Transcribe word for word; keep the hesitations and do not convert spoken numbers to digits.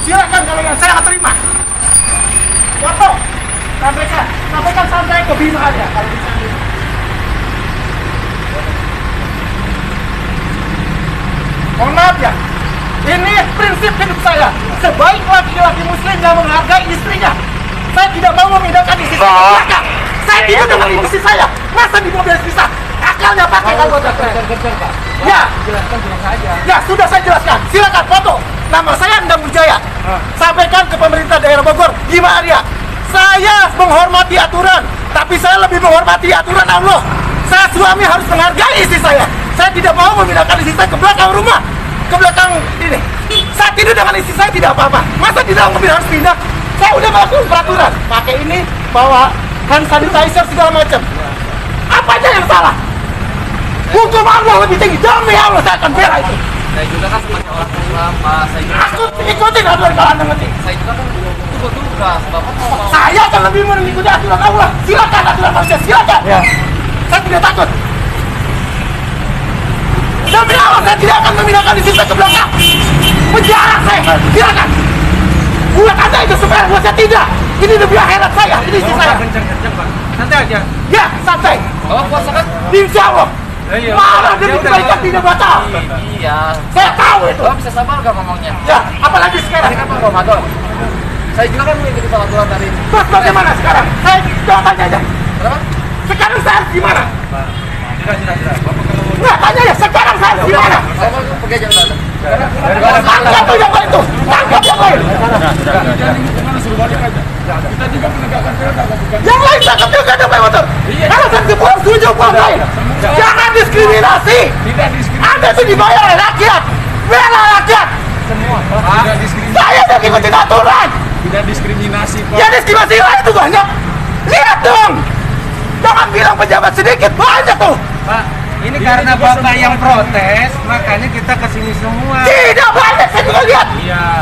Silakan kalau yang saya nggak terima. Foto, sampaikan, sampaikan santai ke Bima aja kalau bisa. Mohon maaf ya, ini prinsip hidup saya. Sebaik laki-laki muslim yang menghargai istrinya, saya tidak mau memindahkan istri saya. Saya tidak dengan istri saya. Masa di mobil istri saya? Akalnya pakai anggota saya. Ya, jelaskan jelas saja. Ya, sudah saya jelaskan. Silakan foto. Nama saya Endang Wijaya. Sampaikan ke pemerintah daerah Bogor, Bima Arya. Saya menghormati aturan, tapi saya lebih menghormati aturan Allah. Saya suami harus menghargai istri saya. Saya tidak mau memindahkan istri saya ke belakang rumah, ke belakang ini. Saya tidur dengan istri saya tidak apa-apa. Masa di dalam mobil harus pindah? Saya udah melakukan peraturan. Pakai ini, bawa hand sanitizer segala macam. Apa aja yang salah? Hukum Allah lebih tinggi. Demi Allah saya akan bela itu. Saya juga kan sebagai orang Islam, Pak. Saya juga Aku ikutin aturan kalau Anda ngerti. saya juga kan itu tugas. Bapak mau mau Saya akan lebih mengikuti aturan Allah. Silakan aturan manusia, silakan. Ya. Saya tidak takut. Demi Allah saya tidak akan memindahkan istri saya ke belakang. Penjara saya, silakan. Buat Anda itu supaya buat saya tidak. Ini demi akhirat saya, ini istri saya. kenceng-kenceng, Pak. Santai aja. Ya, santai. Bapak puasa kan? Insya Allah. Iya. Malah demi kebaikan tidak batal. Iya. Saya tahu itu. Bapak bisa sabar gak ngomongnya? Ya, apalagi sekarang. Ini kan Pak Ramadan. Saya juga kan mengikuti peraturan tadi. Terus bagaimana sekarang? Saya coba tanya aja. Kenapa? Sekarang saya harus gimana? Sudah, sudah, sudah. Bapak kalau Nggak, tanya ya, sekarang saya harus gimana? Bapak pergi aja udah. Tangkap tuh yang lain tuh, tangkap yang lain. Kita juga menegakkan keadilan. Yang lain tangkap juga ada Pak Motor. Kalau saya pulang setuju pulang lain. Jangan diskriminasi. Tidak diskriminasi. Anda itu dibayar oleh rakyat. Bela rakyat. Semua, Pak. Tidak diskriminasi. Saya udah ngikutin aturan. Tidak diskriminasi, Pak. Ya diskriminasi lain itu banyak. Lihat dong. Jangan bilang pejabat sedikit, banyak tuh. Pak, ini karena Bapak yang protes, makanya kita kesini semua. Tidak banyak, saya juga lihat. Iya.